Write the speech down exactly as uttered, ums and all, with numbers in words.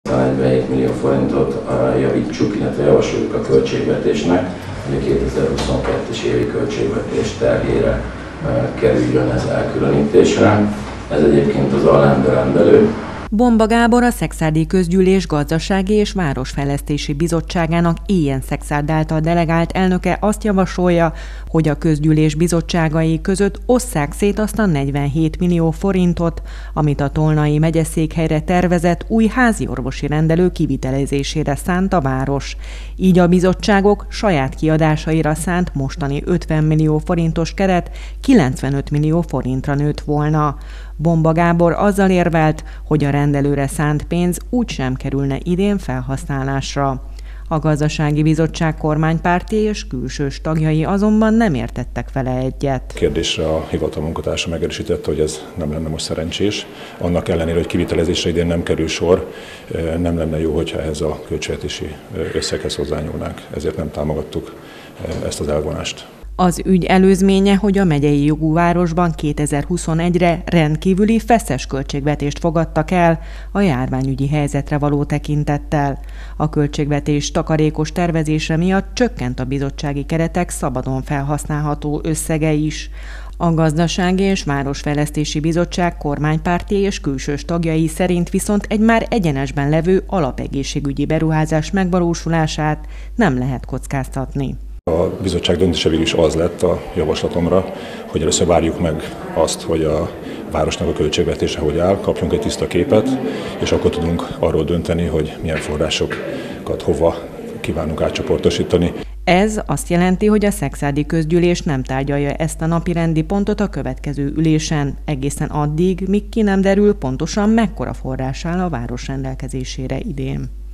negyvenhét millió forintot javítsuk, illetve javasoljuk a költségvetésnek, hogy a kétezer-huszonkettes évi költségvetés terhére kerüljön ez elkülönítésre. Ez egyébként az alrendelő. Bomba Gábor, a Szekszárdi Közgyűlés Gazdasági és Városfejlesztési Bizottságának Éjen-Szexárd által delegált elnöke azt javasolja, hogy a közgyűlés bizottságai között osszák szét azt a negyvenhét millió forintot, amit a Tolnai megyeszékhelyre tervezett új háziorvosi rendelő kivitelezésére szánt a város. Így a bizottságok saját kiadásaira szánt mostani ötven millió forintos keret kilencvenöt millió forintra nőtt volna. Bomba Gábor azzal érvelt, hogy a rendelőre szánt pénz úgysem kerülne idén felhasználásra. A Gazdasági Bizottság kormánypárti és külsős tagjai azonban nem értettek vele egyet. Kérdésre a hivatal munkatársa megerősítette, hogy ez nem lenne most szerencsés. Annak ellenére, hogy kivitelezésre idén nem kerül sor, nem lenne jó, hogyha ehhez a költségvetési összeghez hozzányúlnánk. Ezért nem támogattuk ezt az elvonást. Az ügy előzménye, hogy a megyei jogú városban kétezer-huszonegyre rendkívüli feszes költségvetést fogadtak el a járványügyi helyzetre való tekintettel. A költségvetés takarékos tervezése miatt csökkent a bizottsági keretek szabadon felhasználható összege is. A Gazdasági és Városfejlesztési Bizottság kormánypárti és külsős tagjai szerint viszont egy már egyenesben levő alapegészségügyi beruházás megvalósulását nem lehet kockáztatni. A bizottság döntése végül is az lett a javaslatomra, hogy először várjuk meg azt, hogy a városnak a költségvetése hogy áll, kapjunk egy tiszta képet, és akkor tudunk arról dönteni, hogy milyen forrásokat hova kívánunk átcsoportosítani. Ez azt jelenti, hogy a Szekszárdi Közgyűlés nem tárgyalja ezt a napirendi pontot a következő ülésen, egészen addig, míg ki nem derül pontosan mekkora forrás áll a város rendelkezésére idén.